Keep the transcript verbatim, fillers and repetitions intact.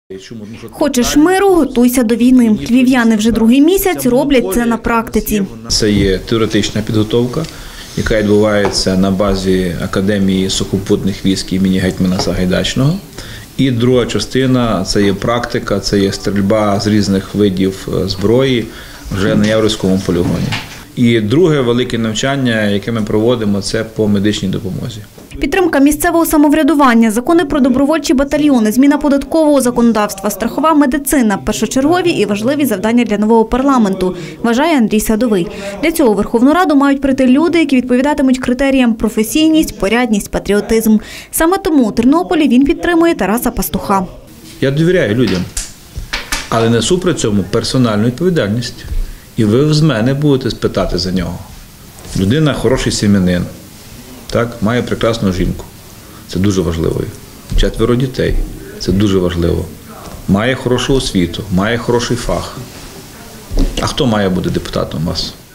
Хочеш миру – готуйся до війни. Львів'яни вже другий місяць роблять це на практиці. Це є теоретична підготовка, яка відбувається на базі Академії сухопутних військ імені гетьмана Сагайдачного. І друга частина – це є практика, це є стрільба з різних видів зброї вже на Яворівському полігоні. І друге велике навчання, яке ми проводимо, це по медичній допомозі. Підтримка місцевого самоврядування, закони про добровольчі батальйони, зміна податкового законодавства, страхова медицина – першочергові і важливі завдання для нового парламенту, вважає Андрій Садовий. Для цього у Верховну Раду мають прийти люди, які відповідатимуть критеріям професійність, порядність, патріотизм. Саме тому у Тернополі він підтримує Тараса Пастуха. Я довіряю людям, але несу при цьому персональну відповідальність. І ви з мене будете спитати за нього. Людина – хороший сім'янин, так, має прекрасну жінку. Це дуже важливо. Четверо дітей – це дуже важливо. Має хорошу освіту, має хороший фах. А хто має бути депутатом у вас?